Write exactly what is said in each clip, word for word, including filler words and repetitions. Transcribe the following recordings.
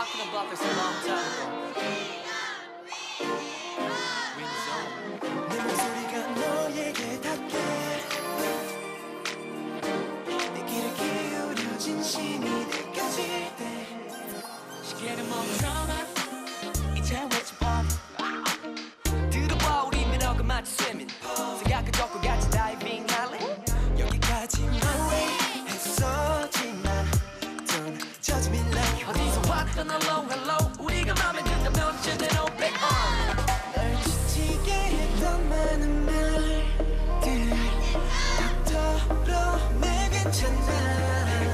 Walking the block is a long time ago. 내 목소리가 너에게 닿게 내 귀를 기울여 진심이 느껴질 때 시계를 멈춰봐 이제 외쳐 pop 들어봐 우리 민호가 마치 swimming 생각을 덮고 같이 다이빙 할래? 여기까지만 했었지만 Don't judge me like 어디서 왔던 hello hello 우리가 맘에 든다면 제대로 back on 널 지치게 했던 많은 말들 닥터로 내 괜찮아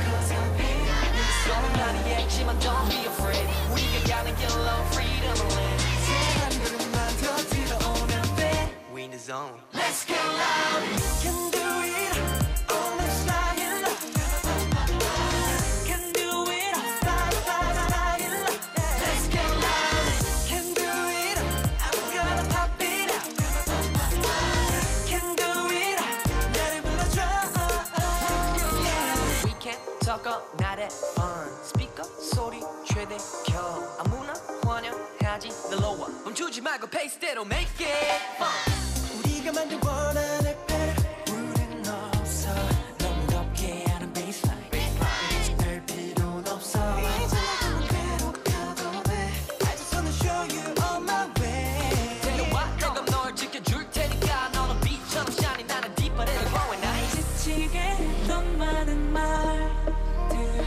너는 많이 했지만 don't be afraid 우리가 가는 길로 freedom land 한 걸음만 더 들어오면 돼 We in the zone Let's get loud Can do it all let's fly in love Can do it fly fly fly in love Let's get loud Can do it I'm gonna pop it out Can do it 나를 불러줘 yeah. We can talk all night at fun Speaker 소리 최대 켜 아무나 환영하지 널로와 멈추지 말고 페이스대로 make it fun 우리가 만든 원하는 배를 우린 없어 너무 높게 하는 baseline 별 필요는 없어 이제 너무 괴롭혀도 돼 I just wanna show you on my way 데려와 내가 널 지켜줄 테니까 너는 빛처럼 shine 나는 deeper than the glowing night 지치게 했던 많은 말들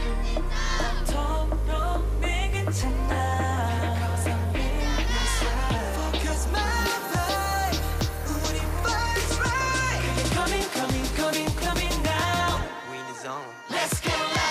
닥터로 내 괜찮아 Focus my vibe 우리 vibes right Coming coming coming coming now We in the zone Let's get loud